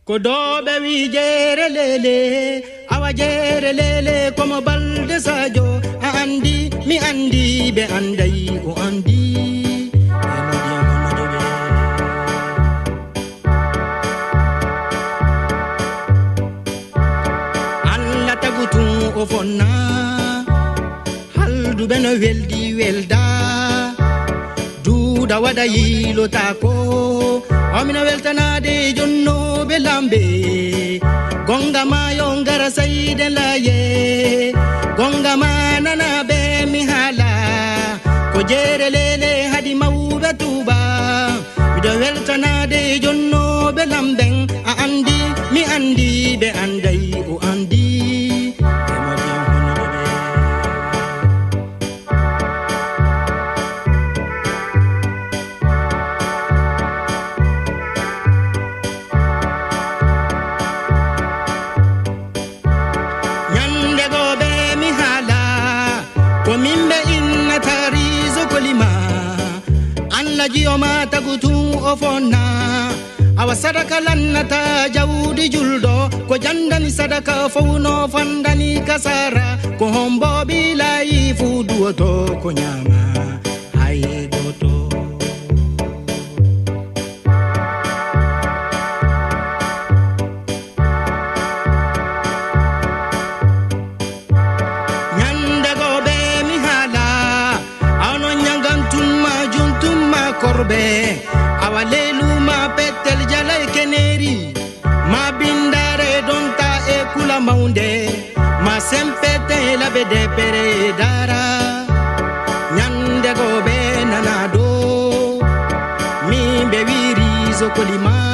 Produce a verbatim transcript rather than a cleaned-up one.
Kodobe wi jere lele awa jere lele komo balde sajo andi mi andi be andai o andi alla tagutu o fonna haldu beno weldi welda duda wada yilo tako amina weltanade jonno be lambe gonga ma yongara sayde laye gonga ma nana be mi hala ko jere lele hadi mawbe tuba bido weltanade jonno be lamben a andi mi andi be andai o andi Jio mata gutu ofona awa sadaka lannata jawdi juldo ko jandani sadaka fawno fandani kasara ko hombo bilayi fudu to ko nyama ay goto nyande go be mi hala awno nyangantumma juntumma korbe awalelu ma petel jalay keneri ma bindare donta e kula maunde ma sempete la bede pere dara nyande go be nanado mi be wiri zokolima